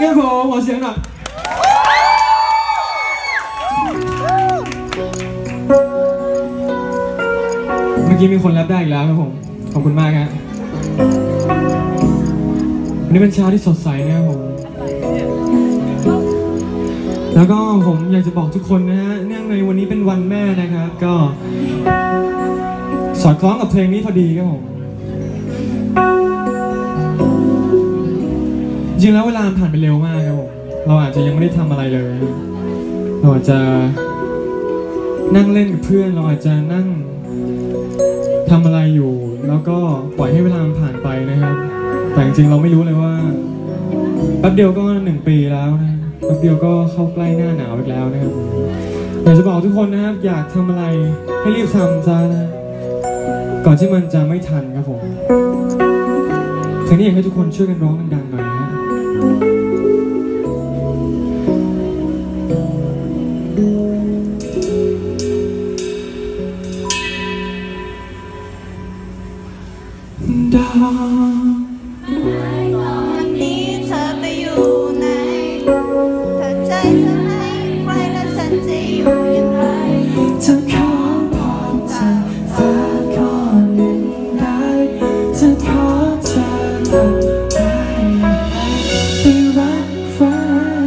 ครับผมขอเสียงหน่อยเมื่อกี้มีคนแรปได้อีกแล้วครับผมขอบคุณมากครับวันนี้เป็นเช้าที่สดใสนะครับผมแล้วก็ผมอยากจะบอกทุกคนนะฮะเนื่องในวันนี้เป็นวันแม่นะครับก็สอดคล้องกับเพลงนี้พอดีครับผมจริงแล้วเวลาผ่านไปเร็วมากครับผมเราอาจจะยังไม่ได้ทำอะไรเลยเราอาจจะนั่งเล่นกับเพื่อนเราอาจจะนั่งทำอะไรอยู่แล้วก็ปล่อยให้เวลาผ่านไปนะครับแต่จริงๆเราไม่รู้เลยว่าแป๊บเดียวก็1 ปีแล้วนะแป๊บเดียวก็เข้าใกล้หน้าหนาวอีกแล้วนะครับอยากจะบอกทุกคนนะครับอยากทำอะไรให้รีบทำซะนะก่อนที่มันจะไม่ทันครับผมเพลงนี้อยากให้ทุกคนช่วยกันร้องดังๆหน่อยนะดาวตอนนี้เธอไปอยู่ไหนเธอใจเธอให้ใครและฉันจะอยู่อย่างไรจะขอพรจากฟ้าข้อหนึ่งได้จะขอเธอทำได้ให้รักใคร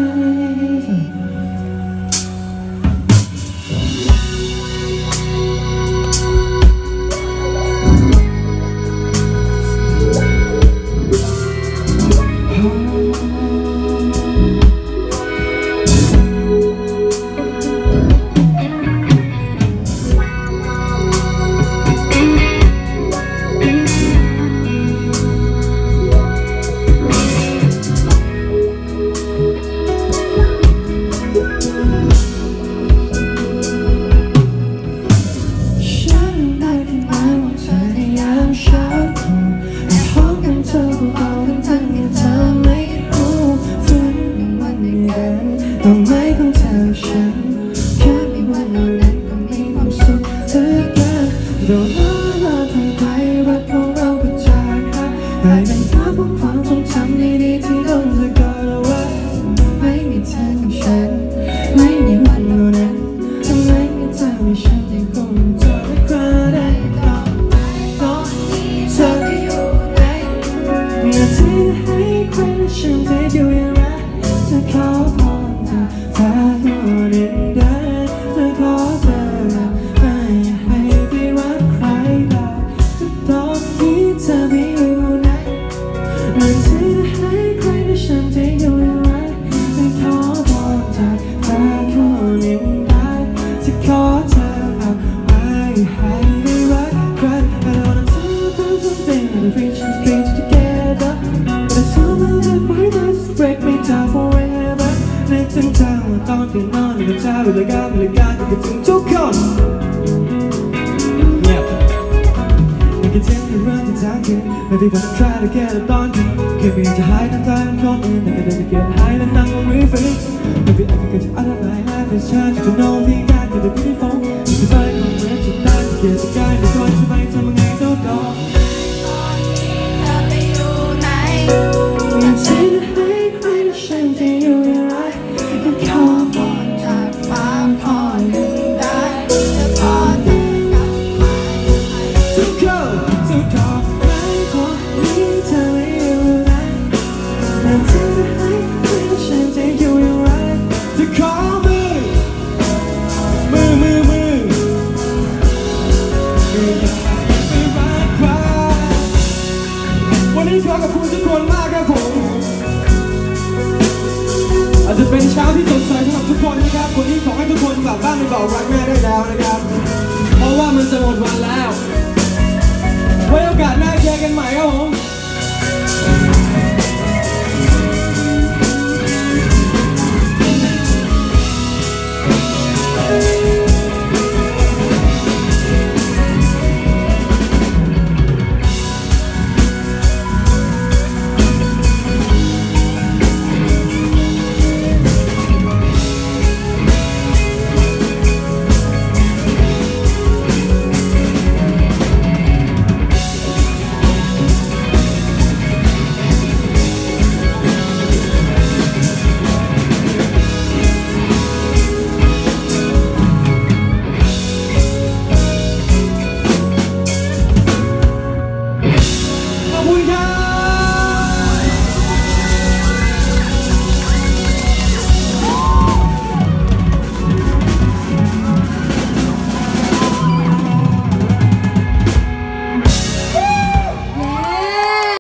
ต้องไม่ของเธอฉันแค่มีวันนั้นก็มีความสุขเธอกันโดนลาทางไกลรักของเราก็จากหายได้เป็นภาพของความทรงจำดีๆที่ต้องจะกอดเอาไว้ไม่มีเธอกับฉันไม่มีวันนั้นทำไมมีเธอไม่ฉันยังคงเจอไม่กล้าได้ต่อไปตอนนี้เธอจะอยู่ไหนอยากที่ให้ใครและฉันจะอยู่อย่างไรจะขอพรฟ้าก็เด่นได้จะขอเธอไม่ให้ได้รักใครได้จะตอนนี้เธอไม่อยู่ไหนอยากที่ให้ใครและฉันจะอยู่อย่างไรจะขอพรจากฟ้าก็เด่นได้จะขอเธอไม่ให้ได้รักใคร I wanna do something that reach and reach together but it's all my life my life just break me down foreverนึกถึงเธอว่าตอนตื่นนอนในเช้าเวลาการคิดถึงทุกคนเงียบไม่คิดถึงเรื่องที่เธอคิดไม่ได้บอก try to get it done แค่เพียงจะหายน้ำตาเป็นคนอื่นแต่ก็ได้เก็บหายและนั่งมองรีฟิล Maybe I can get you out of my life it's time to know the guy to the beautiful จะไปของเรื่องสุดท้ายที่เกี่ยวกับกายในตัวจะไปทำยังไงต้องรอตอนนี้เธอไปอยู่ไหนอยากจะให้ใครและฉันจะอยู่อย่างไรจะขอพรจากฟ้าพอหนึ่งได้จะขอเธอกลับมาจะขอให้คนนี้เธอไม่อยู่ไหนอยากจะให้ใครและฉันจะอยู่อย่างไรจะขอมือวันนี้ขอขอบคุณทุกคนมากครับผมอาจจะเป็นเช้าที่สดใสสำหรับทุกคนนะครับวันนี้ขอให้ทุกคนกลับบ้านไปบอกรักแม่ได้แล้วนะครับเพราะว่ามันจะหมดวันแล้ว